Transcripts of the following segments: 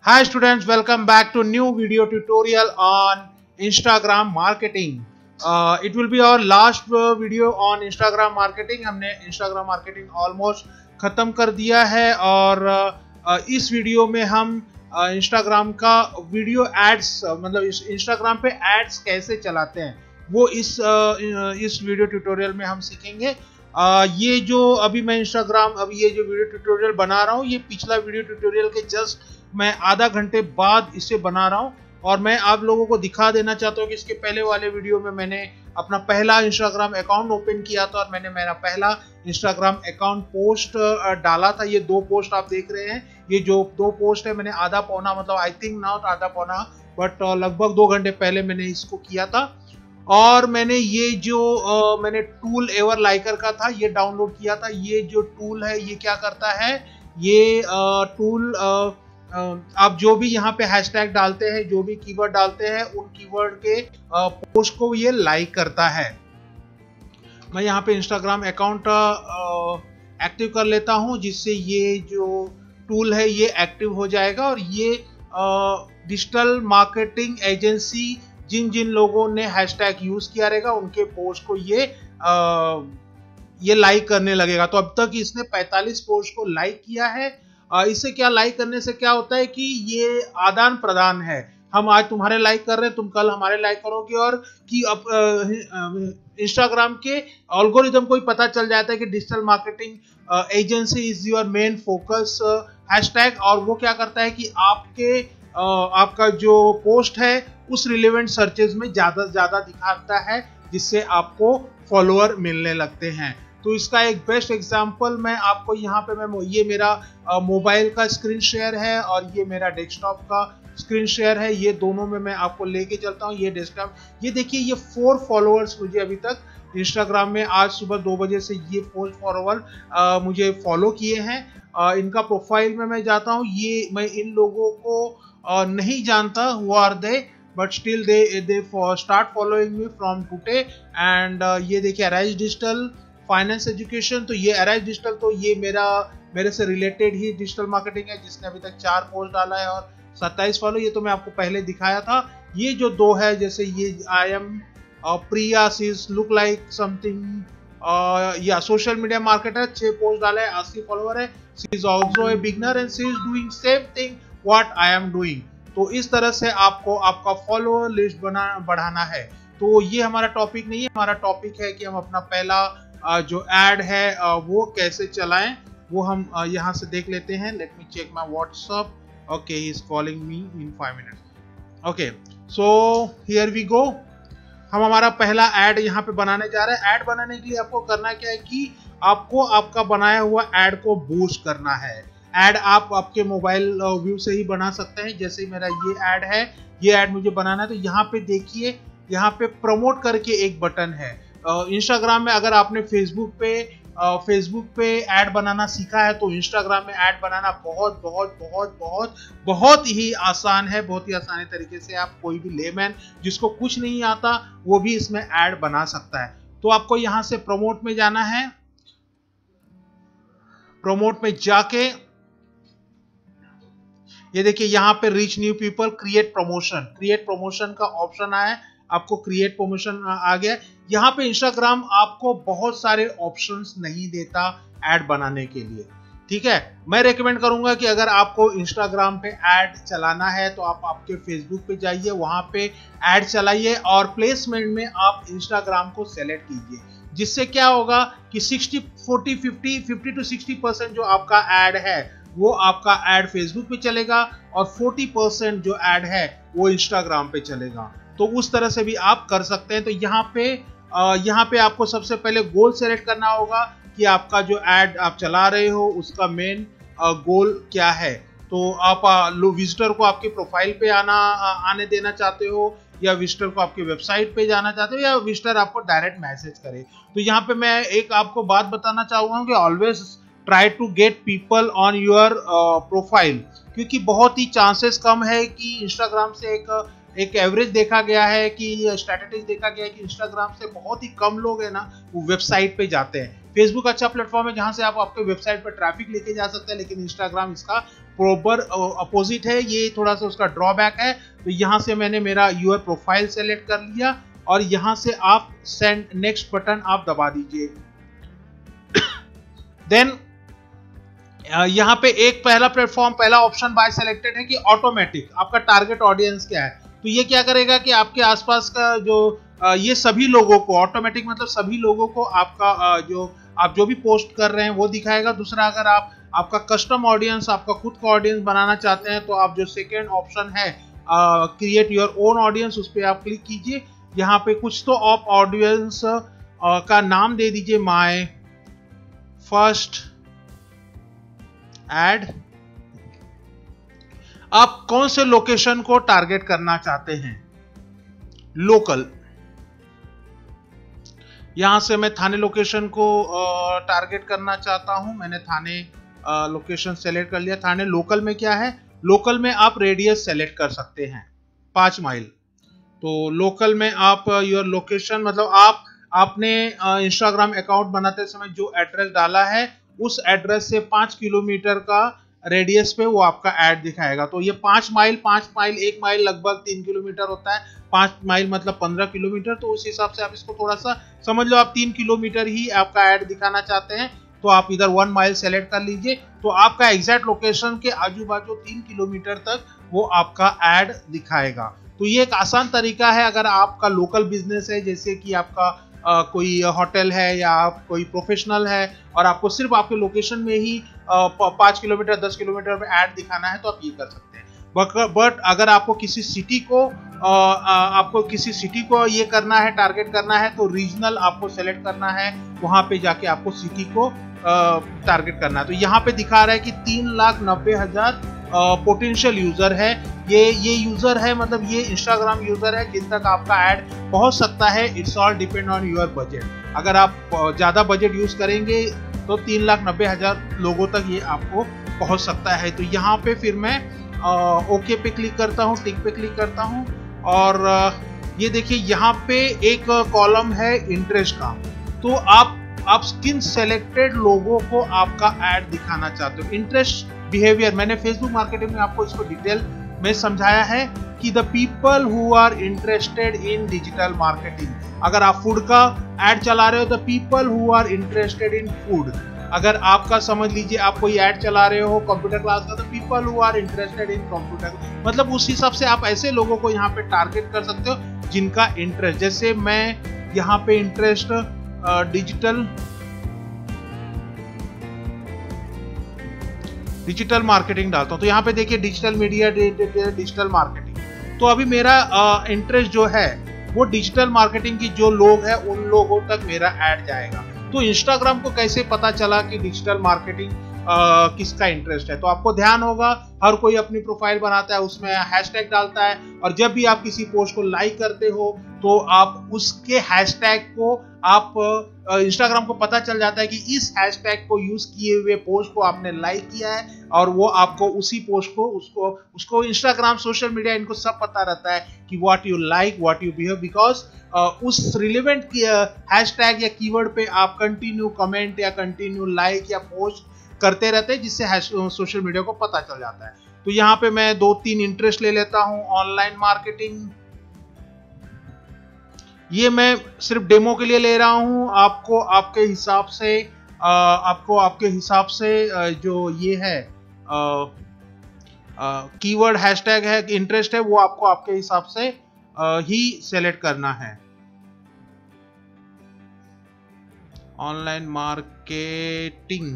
Hi students, welcome back to new video tutorial on Instagram marketing. It will be our last video on Instagram marketing. हमने Instagram marketing almost खत्म कर दिया है और इस video में हम Instagram का वीडियो एड्स मतलब Instagram पे एड्स कैसे चलाते हैं वो इस वीडियो ट्यूटोरियल में हम सीखेंगे। ये जो अभी मैं ये जो वीडियो ट्यूटोरियल बना रहा हूँ ये पिछला वीडियो ट्यूटोरियल के जस्ट मैं आधा घंटे बाद इसे बना रहा हूँ और मैं आप लोगों को दिखा देना चाहता हूँ कि इसके पहले वाले वीडियो में मैंने अपना पहला इंस्टाग्राम अकाउंट ओपन किया था और मैंने मेरा पहला इंस्टाग्राम अकाउंट पोस्ट डाला था। ये दो पोस्ट आप देख रहे हैं, ये जो दो पोस्ट है मैंने आधा पौना मतलब आई थिंक नॉट आधा पौना बट लगभग 2 घंटे पहले मैंने इसको किया था। और मैंने ये जो मैंने टूल एवर लाइकर का था ये डाउनलोड किया था। ये जो टूल है ये क्या करता है, ये टूल आप जो भी यहाँ पे हैशटैग डालते हैं, जो भी कीवर्ड डालते हैं, उन कीवर्ड के पोस्ट को ये लाइक करता है। मैं यहाँ पे इंस्टाग्राम अकाउंट एक्टिव कर लेता हूँ जिससे ये जो टूल है ये एक्टिव हो जाएगा और ये डिजिटल मार्केटिंग एजेंसी जिन जिन लोगों ने हैशटैग यूज किया रहेगा उनके पोस्ट को ये लाइक करने लगेगा। तो अब तक इसने 45 पोस्ट को लाइक किया है। इससे क्या लाइक करने से क्या होता है कि ये आदान प्रदान है, हम आज तुम्हारे लाइक कर रहे हैं, तुम कल हमारे लाइक करोगे और कि अब इंस्टाग्राम के एल्गोरिथम को ही पता चल जाता है कि digital marketing agency is your main focus hashtag. और वो क्या करता है कि आपका जो पोस्ट है उस रिलेवेंट सर्चेज में ज्यादा से ज्यादा दिखाता है जिससे आपको फॉलोअर मिलने लगते हैं। तो इसका एक बेस्ट एग्जांपल मैं आपको यहाँ पे ये मेरा मोबाइल का स्क्रीन शेयर है और ये मेरा डेस्कटॉप का स्क्रीन शेयर है। ये दोनों में मैं आपको लेके चलता हूँ। ये डेस्कटॉप, ये देखिए ये 4 फॉलोअर्स मुझे अभी तक इंस्टाग्राम में आज सुबह 2 बजे से ये 4 फॉलोअर मुझे फॉलो किए हैं। इनका प्रोफाइल में मैं जाता हूँ, ये मैं इन लोगों को नहीं जानता who are they but still they start following me from today. And ये देखिए अराइज डिजिटल फाइनेंस एजुकेशन, तो ये अराइज डिजिटल तो ये मेरे से रिलेटेड ही डिजिटल मार्केटिंग है जिसने अभी तक 4 पोस्ट डाला है और 27 फॉलो। ये तो मैं आपको पहले दिखाया था। ये जो 2 है जैसे ये I am Priya she's look like something या सोशल मीडिया मार्केटर, 6 पोस्ट डाला है, 80 फॉलोअर है। She is also a beginner and she is doing same thing what I am doing. तो इस तरह से आपको आपका फॉलोअर लिस्ट बढ़ाना है। तो ये हमारा टॉपिक नहीं है, हमारा टॉपिक है कि हम अपना पहला जो एड है वो कैसे चलाएं, वो हम यहाँ से देख लेते हैं। Let me check my WhatsApp. Okay, he is calling me in 5 minutes. Okay, so here we go. हम हमारा पहला एड यहाँ पे बनाने जा रहे हैं। एड बनाने के लिए आपको करना क्या है कि आपको आपका बनाया हुआ एड को बूस्ट करना है। एड आप आपके मोबाइल व्यू से ही बना सकते हैं। जैसे मेरा ये एड है, ये एड मुझे बनाना है तो यहाँ पे देखिए, यहाँ पे प्रमोट करके एक बटन है। इंस्टाग्राम में अगर आपने फेसबुक पे ऐड बनाना सीखा है तो इंस्टाग्राम में ऐड बनाना बहुत बहुत बहुत बहुत बहुत ही आसान है। बहुत ही आसानी तरीके से आप कोई भी लेमैन जिसको कुछ नहीं आता वो भी इसमें ऐड बना सकता है। तो आपको यहाँ से प्रमोट में जाना है। प्रमोट में जाके ये देखिए यहाँ पे reach new people, create promotion का ऑप्शन आया है। आपको क्रिएट प्रमोशन आ गया। यहाँ पे इंस्टाग्राम आपको बहुत सारे ऑप्शंस नहीं देता ऐड बनाने के लिए, ठीक है। मैं रेकमेंड करूंगा कि अगर आपको इंस्टाग्राम पे ऐड चलाना है तो आप आपके फेसबुक पे जाइए, वहां पे ऐड चलाइए और प्लेसमेंट में आप इंस्टाग्राम को सेलेक्ट कीजिए। जिससे क्या होगा कि 50 to 60% जो आपका ऐड है वो आपका ऐड फेसबुक पे चलेगा और 40% जो ऐड है वो इंस्टाग्राम पे चलेगा। तो उस तरह से भी आप कर सकते हैं। तो यहाँ पे आपको सबसे पहले गोल सेलेक्ट करना होगा कि आपका जो ऐड आप चला रहे हो उसका मेन गोल क्या है। तो आप विजिटर को आपके प्रोफाइल पे आने देना चाहते हो या विजिटर को आपके वेबसाइट पे जाना चाहते हो या विजिटर आपको डायरेक्ट मैसेज करे। तो यहाँ पे मैं एक आपको बात बताना चाहूंगा कि always try to get people on your profile, क्योंकि बहुत ही चांसेस कम है कि इंस्टाग्राम से एक एवरेज देखा गया है कि स्टैटिस्टिक्स देखा गया है कि इंस्टाग्राम से बहुत ही कम लोग है ना वो वेबसाइट पे जाते हैं। फेसबुक अच्छा प्लेटफॉर्म है जहां से आप आपके वेबसाइट पर ट्रैफिक लेके जा सकते हैं, लेकिन इंस्टाग्राम इसका प्रॉपर अपोजिट है, ये थोड़ा सा उसका ड्रॉबैक है। तो यहाँ से मैंने मेरा यूआर प्रोफाइल सेलेक्ट कर लिया और यहाँ से आप सेंड नेक्स्ट बटन आप दबा दीजिए। देन यहाँ पे एक पहला प्लेटफॉर्म, पहला ऑप्शन बाय सेलेक्टेड है कि ऑटोमेटिक आपका टारगेट ऑडियंस क्या है। तो ये क्या करेगा कि आपके आसपास का जो ये सभी लोगों को, ऑटोमेटिक मतलब सभी लोगों को आपका जो आप जो भी पोस्ट कर रहे हैं वो दिखाएगा। दूसरा, अगर आप आपका कस्टम ऑडियंस, आपका खुद का ऑडियंस बनाना चाहते हैं तो आप जो सेकेंड ऑप्शन है क्रिएट योर ओन ऑडियंस, उस पर आप क्लिक कीजिए। यहाँ पे कुछ तो आप ऑडियंस का नाम दे दीजिए, माय फर्स्ट एड। आप कौन से लोकेशन को टारगेट करना चाहते हैं? लोकल। यहां से मैं थाने लोकेशन को टारगेट करना चाहता हूं। मैंने थाने लोकेशन सेलेक्ट कर लिया। थाने लोकल में क्या है, लोकल में आप रेडियस सेलेक्ट कर सकते हैं 5 माइल। तो लोकल में आप योर लोकेशन मतलब आपने इंस्टाग्राम अकाउंट बनाते समय जो एड्रेस डाला है उस एड्रेस से 5 किलोमीटर का रेडियस पे वो आपका ऐड दिखाएगा। तो ये 5 माइल 1 माइल लगभग 3 किलोमीटर होता है, 5 माइल मतलब 15 किलोमीटर। तो उस हिसाब से आप इसको थोड़ा सा समझ लो, आप 3 किलोमीटर ही आपका ऐड दिखाना चाहते हैं तो आप इधर 1 माइल सेलेक्ट कर लीजिए। तो आपका एग्जैक्ट लोकेशन के आजू बाजू 3 किलोमीटर तक वो आपका ऐड दिखाएगा। तो ये एक आसान तरीका है। अगर आपका लोकल बिजनेस है, जैसे कि आपका कोई होटल है या आप कोई प्रोफेशनल है और आपको सिर्फ आपके लोकेशन में ही 5 किलोमीटर 10 किलोमीटर में ऐड दिखाना है तो आप ये कर सकते हैं। बट अगर आपको किसी सिटी को ये करना है, टारगेट करना है, तो रीजनल आपको सेलेक्ट करना है, वहां पे जाके आपको सिटी को टारगेट करना है। तो यहाँ पे दिखा रहा है कि 3,90,000 पोटेंशियल यूजर है। ये यूजर है, मतलब ये इंस्टाग्राम यूजर है जिन तक आपका ऐड पहुंच सकता है। It's all depend on your budget. अगर आप ज्यादा बजट यूज करेंगे तो 3,90,000 लोगों तक ये आपको पहुंच सकता है। तो यहाँ पे फिर मैं ओके पे क्लिक करता हूँ, टिक पे क्लिक करता हूँ और ये देखिए यहाँ पे एक कॉलम है इंटरेस्ट का। तो आप किन सेलेक्टेड लोगों को आपका ऐड दिखाना चाहते हो। इंटरेस्ट बिहेवियर मैंने फेसबुक मार्केटिंग में आपको इसको डिटेल में समझाया है कि the people who are interested in digital marketing. अगर आप फूड का ऐड चला रहे हो तो people who are interested in food. अगर आपका समझ लीजिए आप कोई ऐड चला रहे हो कंप्यूटर क्लास का तो people who are interested in computer, मतलब उस हिसाब से आप ऐसे लोगों को यहाँ पे टारगेट कर सकते हो जिनका इंटरेस्ट। जैसे मैं यहाँ पे इंटरेस्ट डिजिटल मार्केटिंग डालता हूं। तो यहाँ पे देखिए डिजिटल मीडिया, डिजिटल मार्केटिंग। तो अभी मेरा इंटरेस्ट जो है वो डिजिटल मार्केटिंग की जो लोग हैं उन लोगों तक मेरा ऐड जाएगा। तो इंस्टाग्राम को कैसे पता चला कि डिजिटल मार्केटिंग किसका इंटरेस्ट है? तो आपको ध्यान होगा हर कोई अपनी प्रोफाइल बनाता है, उसमें हैशटैग डालता है और जब भी आप किसी पोस्ट को लाइक करते हो तो आप उसके हैशटैग को आप इंस्टाग्राम को पता चल जाता है कि इस हैशटैग को यूज किए हुए पोस्ट को आपने लाइक किया है और वो आपको उसी पोस्ट को उसको इंस्टाग्राम, सोशल मीडिया, इनको सब पता रहता है कि what you like, what you behave, because उस रिलेवेंट हैशटैग या कीवर्ड पे आप कंटिन्यू कमेंट या कंटिन्यू लाइक या पोस्ट करते रहते हैं, जिससे सोशल मीडिया को पता चल जाता है। तो यहाँ पे मैं 2-3 इंटरेस्ट ले लेता हूँ। ऑनलाइन मार्केटिंग, ये मैं सिर्फ डेमो के लिए ले रहा हूँ। आपको आपके हिसाब से जो ये है कीवर्ड हैशटैग है, इंटरेस्ट है, वो आपको आपके हिसाब से ही सेलेक्ट करना है। ऑनलाइन मार्केटिंग,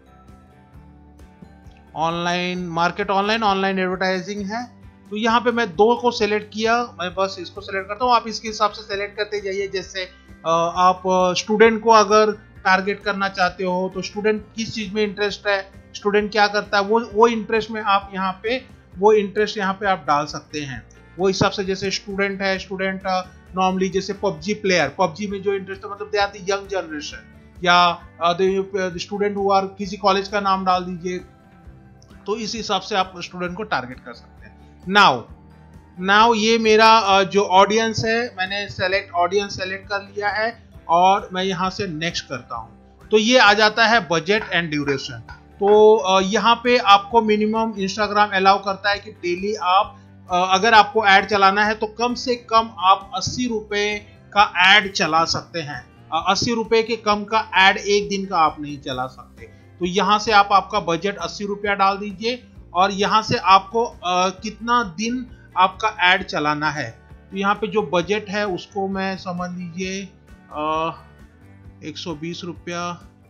ऑनलाइन एडवर्टाइजिंग है। तो यहाँ पे मैं 2 को सेलेक्ट किया, मैं बस इसको सेलेक्ट करता हूँ। आप इसके हिसाब से सेलेक्ट करते जाइए। जैसे आप स्टूडेंट को अगर टारगेट करना चाहते हो तो स्टूडेंट किस चीज में इंटरेस्ट है, स्टूडेंट क्या करता है, वो इंटरेस्ट में आप यहाँ पे आप डाल सकते हैं। वो हिसाब से जैसे स्टूडेंट है, स्टूडेंट नॉर्मली जैसे पबजी प्लेयर, पबजी में जो इंटरेस्ट है मतलब they are the young generation, या स्टूडेंट हु आर, किसी कॉलेज का नाम डाल दीजिए। तो इस हिसाब से आप स्टूडेंट को टारगेट कर सकते हैं। नाउ ये मेरा जो ऑडियंस है, मैंने ऑडियंस सेलेक्ट कर लिया है और मैं यहाँ से नेक्स्ट करता हूँ। तो ये आ जाता है बजट एंड ड्यूरेशन। तो यहाँ पे आपको मिनिमम इंस्टाग्राम अलाउ करता है कि डेली आप अगर आपको ऐड चलाना है तो कम से कम आप 80 रुपए का ऐड चला सकते हैं। 80 रुपए के कम का ऐड एक दिन का आप नहीं चला सकते। तो यहाँ से आप आपका बजट 80 रुपया डाल दीजिए और यहाँ से आपको कितना दिन आपका ऐड चलाना है। तो यहाँ पे जो बजट है उसको मैं समझ लीजिए 120 रुपया,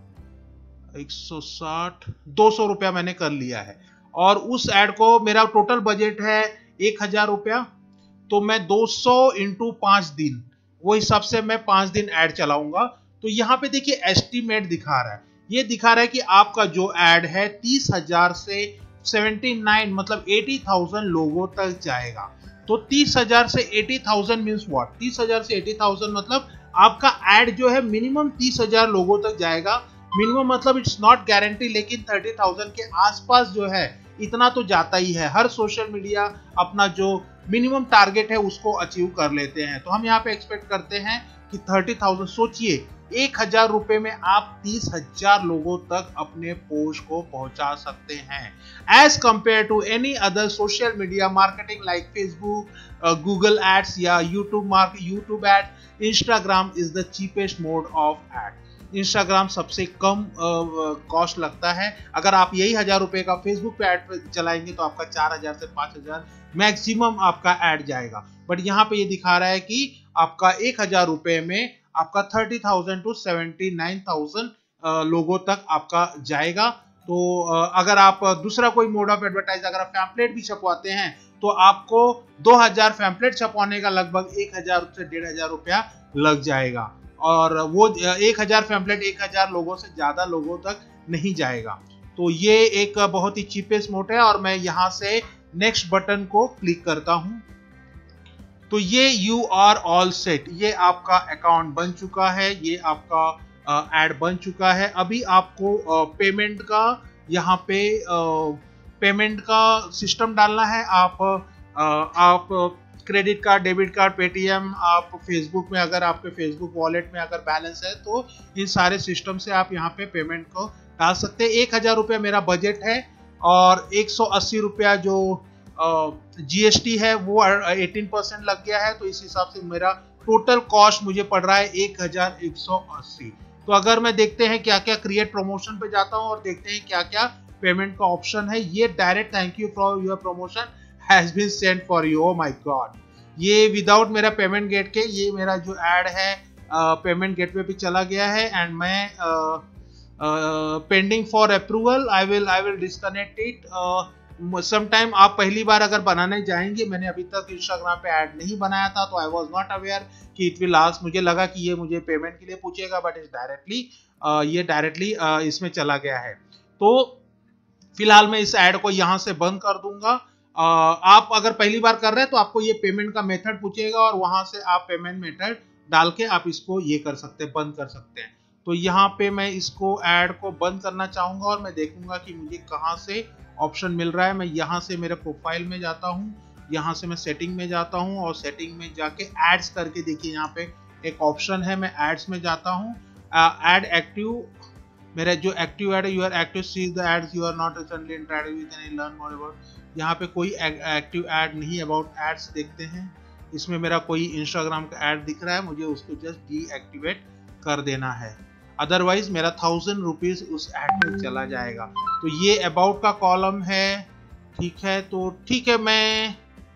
160, 200 रुपया मैंने कर लिया है। और उस ऐड को मेरा टोटल बजट है 1000 रुपया, तो मैं 200 इंटू 5 दिन, वो हिसाब से मैं 5 दिन ऐड चलाऊंगा। तो यहाँ पे देखिए एस्टीमेट दिखा रहा है, ये दिखा रहा है कि आपका जो ऐड है 30,000 से 79 मतलब 80,000 लोगों तक जाएगा। तो 30,000 से 80,000 मीन्स व्हाट, 30,000 से 80,000 मतलब आपका ऐड जो है मिनिमम 30,000 लोगों तक जाएगा। मिनिमम मतलब इट्स नॉट गारंटी, लेकिन 30,000 के आसपास जो है इतना तो जाता ही है। हर सोशल मीडिया अपना जो मिनिमम टारगेट है उसको अचीव कर लेते हैं। तो हम यहाँ पे एक्सपेक्ट करते हैं कि 30,000, सोचिए 1,000 रुपए में आप 30,000 लोगों तक अपने पोस्ट को पहुंचा सकते हैं। As compared to any other social media marketing like Facebook, Google ads या YouTube ad, Instagram is the cheapest mode of ad. Instagram सबसे कम कॉस्ट लगता है। अगर आप यही 1,000 रुपए का फेसबुक पे ऐड चलाएंगे तो आपका 4,000 से 5,000 मैक्सिमम आपका ऐड जाएगा। बट यहाँ पे ये दिखा रहा है कि आपका 1,000 रुपए में आपका 30,000 टू 79,000 लोगों तक आपका जाएगा। तो अगर आप दूसरा कोई मोड ऑफ एडवर्टाइज, अगर आप पैम्पलेट भी छपवाते हैं तो आपको 2,000 पैम्पलेट छपवाने का लगभग 1,000 से 1,500 रुपया लग जाएगा। और वो 1,000 पैम्पलेट 1,000 लोगों से ज्यादा लोगों तक नहीं जाएगा। तो ये एक बहुत ही चीपेस्ट मोड है। और मैं यहाँ से नेक्स्ट बटन को क्लिक करता हूं तो ये यू आर ऑल सेट, ये आपका अकाउंट बन चुका है, ये आपका ऐड बन चुका है। अभी आपको पेमेंट का यहाँ पे पेमेंट का सिस्टम डालना है। आप credit card, debit card, Paytm, आप फेसबुक में अगर आपके फेसबुक वॉलेट में अगर बैलेंस है तो इन सारे सिस्टम से आप यहाँ पे पेमेंट को डाल सकते हैं। 1,000 रुपया मेरा बजट है और 180 रुपया जो जीएसटी है वो 18% लग गया है। तो इस हिसाब से मेरा टोटल कॉस्ट मुझे पड़ रहा है 1,180। तो अगर मैं देखते हैं क्या क्या क्रिएट प्रमोशन पे जाता हूँ और देखते हैं क्या क्या पेमेंट का ऑप्शन है। ये direct thank you for your promotion has been sent for you, oh my God. ये विदाउट मेरा पेमेंट गेट के ये मेरा जो ऐड है पेमेंट गेटवे पे चला गया है। एंड मैं pending for approval, I will disconnect it sometime. आप पहली बार अगर बनाने जाएंगे, मैंने अभी तक इंस्टाग्राम पे ऐड नहीं बनाया था तो आई वाज नॉट अवेयर कि इट विल आस्क, मुझे लगा कि ये मुझे पेमेंट के लिए पूछेगा, बट ये डायरेक्टली इसमें चला गया है। तो फिलहाल मैं इस ऐड को यहाँ से बंद कर दूंगा। आप अगर पहली बार कर रहे हैं तो आपको ये पेमेंट का मेथड पूछेगा और वहां से आप पेमेंट मेथड डाल के आप इसको ये कर सकते हैं, बंद कर सकते हैं। तो यहाँ पे मैं इसको ऐड को बंद करना चाहूंगा और मैं देखूंगा कि मुझे कहाँ से ऑप्शन मिल रहा है। मैं यहाँ से मेरे प्रोफाइल में जाता हूँ, यहाँ से मैं सेटिंग में जाता हूँ और सेटिंग में जाके एड्स करके देखिए यहाँ पे एक ऑप्शन है। मैं एड्स में जाता हूँ, एड एक्टिव, मेरा जो एक्टिव ऐड है, you are active sees the ads you are not recently interacted with any, learn more about. यहाँ पे कोई एक्टिव ऐड नहीं, अबाउट एड्स देखते हैं। इसमें मेरा कोई इंस्टाग्राम का ऐड दिख रहा है, मुझे उसको जस्ट डीएक्टिवेट कर देना है, अदरवाइज मेरा 1,000 रुपीज उस ऐड में चला जाएगा। तो ये अबाउट का कॉलम है, ठीक है। तो ठीक है, मैं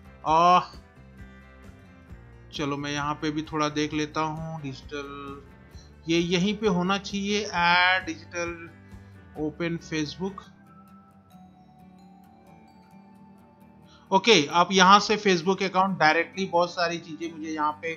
चलो मैं यहाँ पे भी थोड़ा देख लेता हूँ। डिजिटल, ये यहीं पे होना चाहिए, ad digital open Facebook. Okay, आप यहाँ से फेसबुक अकाउंट डायरेक्टली, बहुत सारी चीजें मुझे यहाँ पे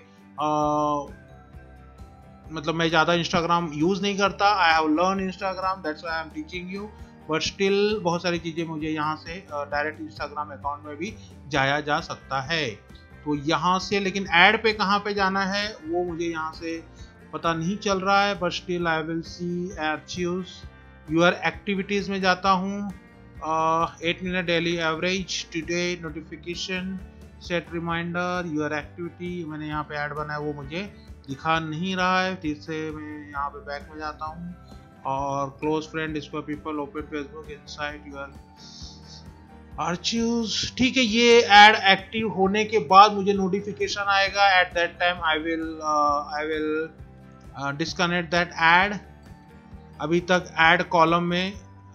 मतलब मैं ज्यादा इंस्टाग्राम यूज नहीं करता, I have learn Instagram, that's why I am teaching you, but still बहुत सारी चीजें मुझे यहाँ से डायरेक्ट इंस्टाग्राम अकाउंट में भी जाया जा सकता है। तो यहाँ से, लेकिन ऐड पे कहाँ पे जाना है वो मुझे यहाँ से पता नहीं चल रहा है, but still I will see archives, your activities में जाता हूँ, 8 minute daily average, today notification, set reminder, your activity, मैंने यहाँ पे ऐड बनाया वो मुझे दिखा नहीं रहा है। फिर से मैं यहाँ पे बैक में जाता हूँ और close friend, discover people, open Facebook, inside your archives. ठीक है, ये ऐड एक्टिव होने के बाद मुझे नोटिफिकेशन आएगा। At that time I will disconnect that ad. अभी तक ऐड कॉलम में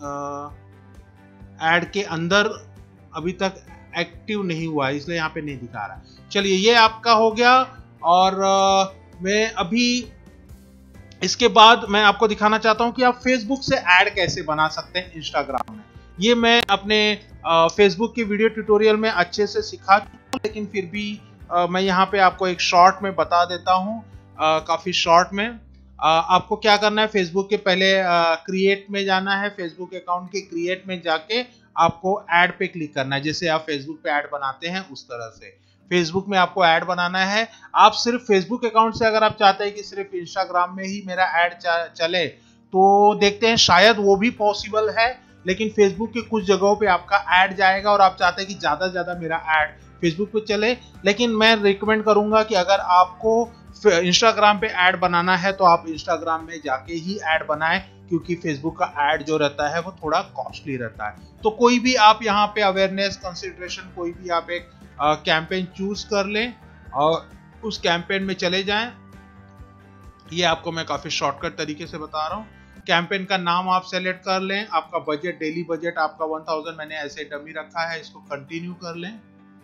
ऐड के अंदर अभी तक एक्टिव नहीं हुआ है, इसलिए यहाँ पे नहीं दिखा रहा। चलिए, ये आपका हो गया। और मैं अभी इसके बाद मैं आपको दिखाना चाहता हूँ कि आप फेसबुक से ऐड कैसे बना सकते हैं इंस्टाग्राम में। ये मैं अपने फेसबुक के वीडियो ट्यूटोरियल में अच्छे से सिखा चुका हूं, लेकिन फिर भी मैं यहाँ पे आपको एक शॉर्ट में बता देता हूँ। काफी शॉर्ट में आपको क्या करना है, फेसबुक के पहले क्रिएट में जाना है। फेसबुक अकाउंट के क्रिएट में जाके आपको ऐड पे क्लिक करना है। जैसे आप फेसबुक पे ऐड बनाते हैं उस तरह से फेसबुक में आपको ऐड बनाना है। आप सिर्फ फेसबुक अकाउंट से अगर आप चाहते हैं कि सिर्फ इंस्टाग्राम में ही मेरा ऐड चले, तो देखते हैं शायद वो भी पॉसिबल है। लेकिन फेसबुक के कुछ जगहों पे आपका ऐड जाएगा और आप चाहते हैं कि ज्यादा से ज्यादा मेरा ऐड फेसबुक पे चले। लेकिन मैं रिकमेंड करूंगा कि अगर आपको इंस्टाग्राम पे ऐड बनाना है तो आप इंस्टाग्राम में जाके ही ऐड बनाएं, क्योंकि फेसबुक का ऐड जो रहता है वो थोड़ा कॉस्टली रहता है। तो कोई भी आप यहाँ पे अवेयरनेस कंसिडरेशन कोई भी आप एक कैंपेन चूज कर लें और उस कैंपेन में चले जाएं। ये आपको मैं काफी शॉर्टकट तरीके से बता रहा हूँ। कैंपेन का नाम आप सेलेक्ट कर लें, आपका बजट, डेली बजट आपका 1000 मैंने ऐसे डमी रखा है, इसको कंटिन्यू कर लें।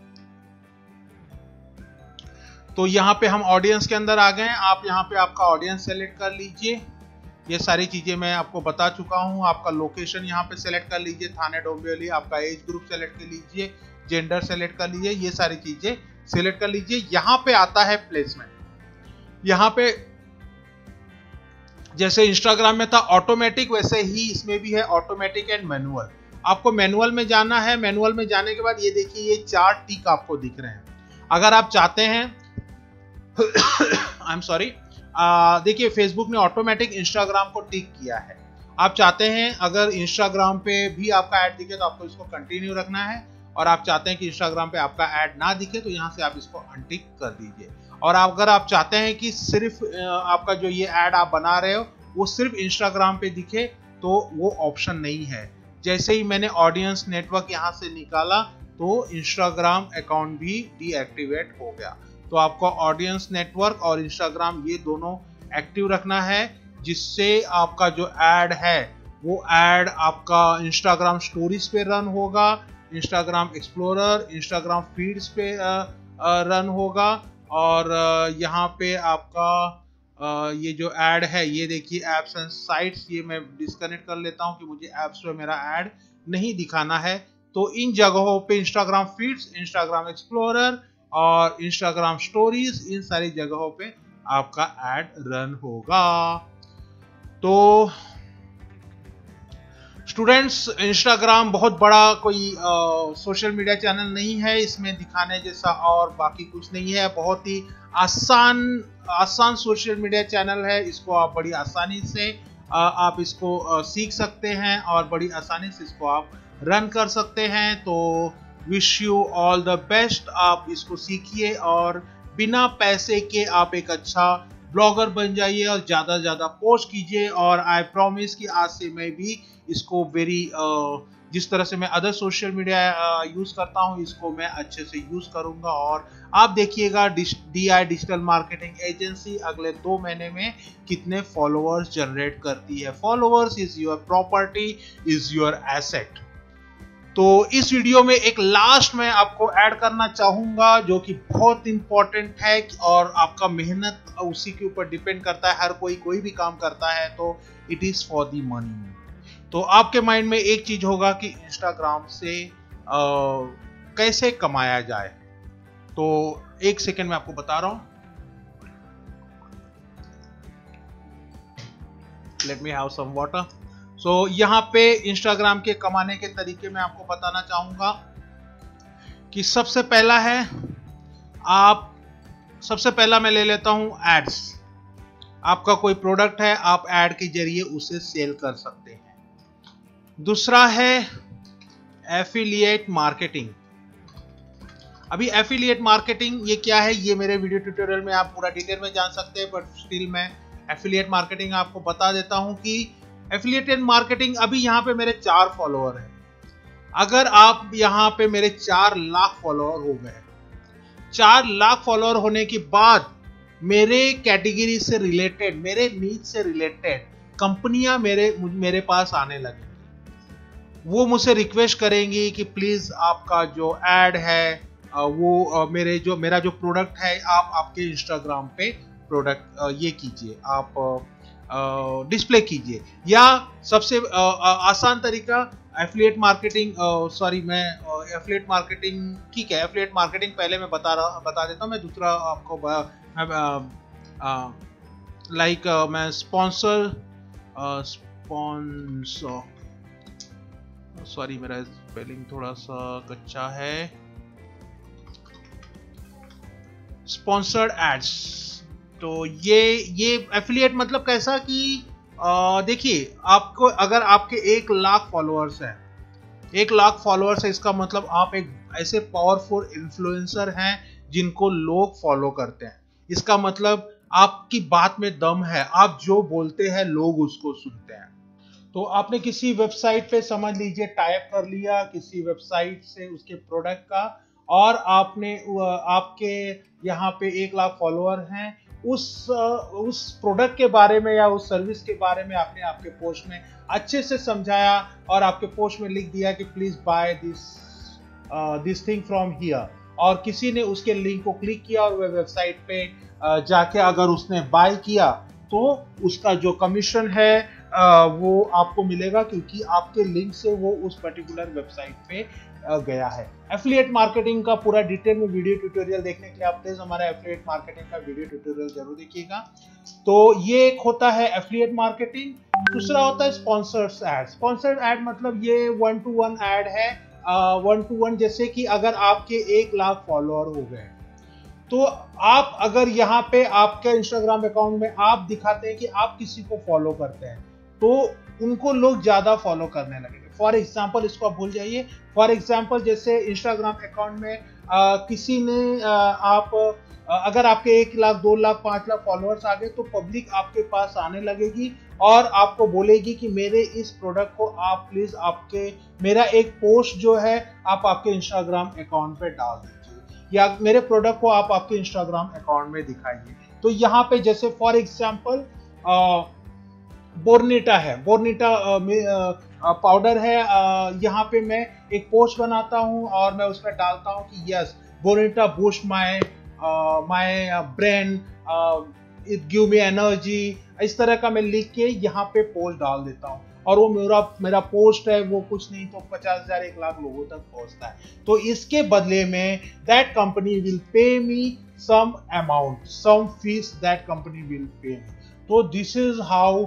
तो यहाँ पे हम ऑडियंस के अंदर आ गए हैं। आप यहाँ पे आपका ऑडियंस सेलेक्ट कर लीजिए। ये सारी चीजें मैं आपको बता चुका हूँ। आपका लोकेशन यहाँ पे सेलेक्ट कर लीजिए, थाने डोंबिवली। आपका एज ग्रुप सेलेक्ट कर लीजिए, जेंडर सेलेक्ट कर लीजिए, ये सारी चीजें सेलेक्ट कर लीजिए। यहाँ पे आता है प्लेसमेंट। यहाँ पे जैसे इंस्टाग्राम में था ऑटोमेटिक, वैसे ही इसमें भी है ऑटोमेटिक एंड मैनुअल। आपको मैनुअल में जाना है। मैनुअल में जाने के बाद ये देखिए, ये 4 टिक आपको दिख रहे हैं। अगर आप चाहते हैं आई एम सॉरी, देखिए फेसबुक ने ऑटोमेटिक इंस्टाग्राम को टिक किया है। आप चाहते हैं अगर इंस्टाग्राम पे भी आपका ऐड दिखे तो आपको इसको कंटिन्यू रखना है, और आप चाहते हैं कि इंस्टाग्राम पे आपका ऐड ना दिखे तो यहाँ से आप इसको अनटिक कर दीजिए। और अगर आप चाहते हैं कि सिर्फ आपका जो ये ऐड आप बना रहे हो वो सिर्फ इंस्टाग्राम पे दिखे, तो वो ऑप्शन नहीं है। जैसे ही मैंने ऑडियंस नेटवर्क यहाँ से निकाला तो इंस्टाग्राम अकाउंट भी डीएक्टिवेट हो गया। तो आपको ऑडियंस नेटवर्क और इंस्टाग्राम ये दोनों एक्टिव रखना है, जिससे आपका जो ऐड है वो ऐड आपका इंस्टाग्राम स्टोरीज पे रन होगा, इंस्टाग्राम एक्सप्लोरर, इंस्टाग्राम फीड्स पे रन होगा। और यहाँ पे आपका ये जो ऐड है, ये देखिए एप्स एंड साइट्स, ये मैं डिस्कनेक्ट कर लेता हूँ कि मुझे एप्स पे मेरा ऐड नहीं दिखाना है। तो इन जगहों पे इंस्टाग्राम फीड्स, इंस्टाग्राम एक्सप्लोरर और इंस्टाग्राम स्टोरीज, इन सारी जगहों पे आपका ऐड रन होगा। तो स्टूडेंट्स, इंस्टाग्राम बहुत बड़ा कोई सोशल मीडिया चैनल नहीं है, इसमें दिखाने जैसा और बाकी कुछ नहीं है। बहुत ही आसान सोशल मीडिया चैनल है। इसको आप बड़ी आसानी से आप इसको सीख सकते हैं और बड़ी आसानी से इसको आप रन कर सकते हैं। तो wish you all the best. आप इसको सीखिए और बिना पैसे के आप एक अच्छा ब्लॉगर बन जाइए और ज़्यादा से ज़्यादा पोस्ट कीजिए। और आई प्रॉमिस कि आज से मैं भी इसको जिस तरह से मैं अदर सोशल मीडिया यूज़ करता हूँ, इसको मैं अच्छे से यूज़ करूँगा। और आप देखिएगा DI डिजिटल मार्केटिंग एजेंसी अगले 2 महीने में कितने फॉलोअर्स जनरेट करती है। Followers is your property, is your asset. तो इस वीडियो में एक लास्ट में आपको ऐड करना चाहूंगा जो कि बहुत इंपॉर्टेंट है, और आपका मेहनत उसी के ऊपर डिपेंड करता है। हर कोई भी काम करता है तो it is for the money. तो आपके माइंड में एक चीज होगा कि इंस्टाग्राम से कैसे कमाया जाए। तो एक सेकेंड में आपको बता रहा हूं। Let me have some water. So यहाँ पे इंस्टाग्राम के कमाने के तरीके मैं आपको बताना चाहूंगा कि सबसे पहला मैं ले लेता हूं एड्स। आपका कोई प्रोडक्ट है, आप ऐड के जरिए उसे सेल कर सकते हैं। दूसरा है एफिलिएट मार्केटिंग। अभी एफिलिएट मार्केटिंग ये क्या है, ये मेरे वीडियो ट्यूटोरियल में आप पूरा डिटेल में जान सकते हैं, बट स्टिल मैं एफिलिएट मार्केटिंग आपको बता देता हूं कि एफिलिएटेड मार्केटिंग, अभी यहाँ पे मेरे 4 फॉलोअर हैं। अगर आप यहाँ पे मेरे 4 लाख फॉलोअर हो गए, 4 लाख फॉलोअर होने के बाद मेरे कैटेगरी से रिलेटेड, मेरे नीड से रिलेटेड कंपनियां मेरे पास आने लगेंगी। वो मुझसे रिक्वेस्ट करेंगी कि प्लीज आपका जो एड है वो मेरा जो प्रोडक्ट है आप आपके इंस्टाग्राम पे प्रोडक्ट ये कीजिए, आप डिस्प्ले कीजिए। या सबसे आसान तरीका एफिलिएट मार्केटिंग, एफिलिएट मार्केटिंग, ठीक है, एफिलिएट मार्केटिंग पहले मैं बता देता हूँ। मैं दूसरा आपको मैं स्पॉन्सर सॉरी मेरा स्पेलिंग थोड़ा सा कच्चा है, स्पॉन्सर्ड एड्स। तो ये एफिलिएट मतलब कैसा कि देखिए, आपको अगर आपके 1 लाख फॉलोअर्स हैं, 1 लाख फॉलोअर्स है, इसका मतलब आप एक ऐसे पावरफुल इन्फ्लुएंसर हैं जिनको लोग फॉलो करते हैं। इसका मतलब आपकी बात में दम है, आप जो बोलते हैं लोग उसको सुनते हैं। तो आपने किसी वेबसाइट पे समझ लीजिए टाइप कर लिया किसी वेबसाइट से उसके प्रोडक्ट का, और आपके यहाँ पे 1 लाख फॉलोअर हैं, उस प्रोडक्ट के बारे में या उस सर्विस के बारे में आपने आपके पोस्ट में अच्छे से समझाया और आपके पोस्ट में लिख दिया कि please buy this thing from here, और किसी ने उसके लिंक को क्लिक किया और वह वेबसाइट पे जाके अगर उसने बाय किया तो उसका जो कमीशन है वो आपको मिलेगा, क्योंकि आपके लिंक से वो उस पर्टिकुलर वेबसाइट पे गया है। एफिलिएट मार्केटिंग का पूरा डिटेल में वीडियो ट्यूटोरियल देखने के लिए आप प्लीज हमारा एफिलिएट मार्केटिंग का वीडियो ट्यूटोरियल जरूर देखिएगा। तो ये एक होता है एफिलिएट मार्केटिंग। दूसरा होता है स्पॉन्सर्ड एड। स्पॉन्सर्ड एड मतलब ये 1-to-1 एड है। 1-to-1 जैसे कि अगर आपके 1 लाख फॉलोअर हो गए तो आप अगर यहाँ पे आपके इंस्टाग्राम अकाउंट में आप दिखाते हैं कि आप किसी को फॉलो करते हैं तो उनको लोग ज्यादा फॉलो करने लगेंगे। फॉर एग्जाम्पल, इसको आप भूल जाइए। फॉर एग्जाम्पल, जैसे इंस्टाग्राम अकाउंट में किसी ने अगर आपके 1 लाख 2 लाख 5 लाख फॉलोअर्स आ गए तो पब्लिक आपके पास आने लगेगी और आपको बोलेगी कि मेरे इस प्रोडक्ट को आप प्लीज मेरा एक पोस्ट जो है आप आपके इंस्टाग्राम अकाउंट पे डाल दीजिए या मेरे प्रोडक्ट को आप आपके इंस्टाग्राम अकाउंट में दिखाइए। तो यहाँ पे जैसे फॉर एग्जाम्पल बोर्निटा है, बोर्निटा पाउडर है, यहाँ पे मैं एक पोस्ट बनाता हूँ और मैं उसमें डालता हूँ कि yes Bournvita boost my brain, it give me energy, इस तरह का मैं लिख के यहाँ पे पोस्ट डाल देता हूँ और वो मेरा पोस्ट है वो कुछ नहीं तो 50,000 1 लाख लोगों तक पहुंचता है। तो इसके बदले में that company will pay me some amount, some fees that company will pay me. तो this is how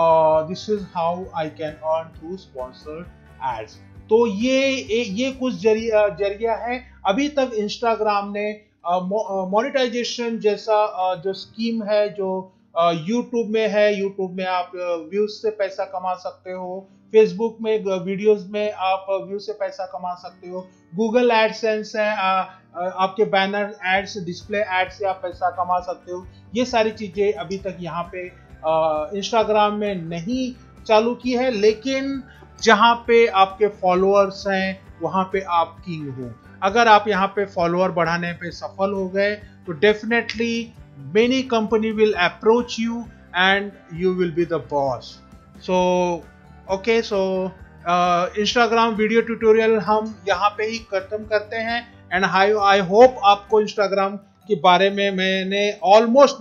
I can earn through sponsored ads. तो ये कुछ जरिया है। अभी तक इंस्टाग्राम ने मोनेटाइजेशन जैसा जो स्कीम है जो यूट्यूब में है, यूट्यूब में आप व्यूज से पैसा कमा सकते हो, फेसबुक में वीडियोस में आप व्यू से पैसा कमा सकते हो, गूगल एडसेंस है, आपके बैनर एड्स, डिस्प्ले एड्स से आप पैसा कमा सकते हो। ये सारी चीजें अभी तक यहाँ पे इंस्टाग्राम में नहीं चालू की है, लेकिन जहाँ पे आपके फॉलोअर्स हैं वहाँ पे आप किंग हो। अगर आप यहाँ पे फॉलोअर बढ़ाने पे सफल हो गए तो definitely many company will approach you and you will be the boss. So okay, so Instagram video tutorial हम यहाँ पे ही खत्म करते हैं एंड आई होप आपको Instagram के बारे में मैंने ऑलमोस्ट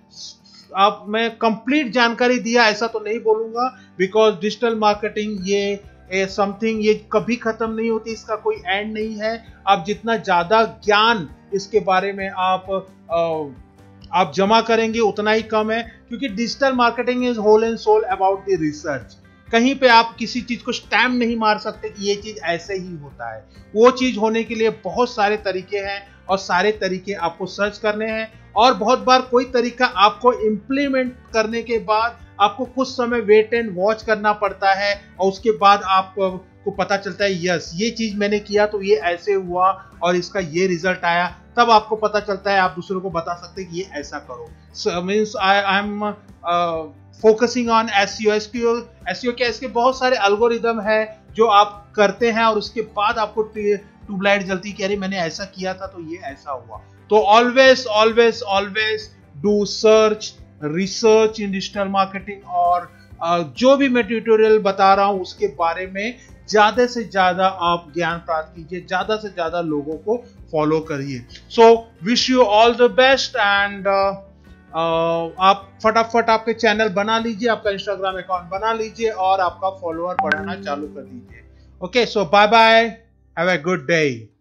मैं कंप्लीट जानकारी दिया ऐसा तो नहीं बोलूंगा, बिकॉज डिजिटल मार्केटिंग ये समथिंग ये कभी खत्म नहीं होती, इसका कोई एंड नहीं है। आप जितना ज्यादा ज्ञान इसके बारे में आप जमा करेंगे उतना ही कम है, क्योंकि digital marketing is whole and soul about the research. कहीं पे आप किसी चीज को स्टैम्प नहीं मार सकते कि ये चीज ऐसे ही होता है। वो चीज होने के लिए बहुत सारे तरीके हैं और सारे तरीके आपको सर्च करने हैं, और बहुत बार कोई तरीका आपको इम्प्लीमेंट करने के बाद आपको कुछ समय वेट एंड वॉच करना पड़ता है और उसके बाद आपको पता चलता है यस ये चीज मैंने किया तो ये ऐसे हुआ और इसका ये रिजल्ट आया। तब आपको पता चलता है, आप दूसरों को बता सकते हैं कि ये ऐसा करो। Means I am focusing on SEO. SEO क्या, इसके बहुत सारे एल्गोरिदम है जो आप करते हैं और उसके बाद आपको ट्यूबलाइट जलती है कि अरे मैंने ऐसा किया था तो ये ऐसा हुआ। तो always always always do search, research in digital marketing, और जो भी मैं ट्यूटोरियल बता रहा हूं उसके बारे में ज्यादा से ज्यादा आप ज्ञान प्राप्त कीजिए, ज्यादा से ज्यादा लोगों को फॉलो करिए। So wish you all the best, and आप फटाफट आपके चैनल बना लीजिए, आपका इंस्टाग्राम अकाउंट बना लीजिए और आपका फॉलोअर बढ़ाना चालू कर दीजिए। Okay, so bye bye, have a good day.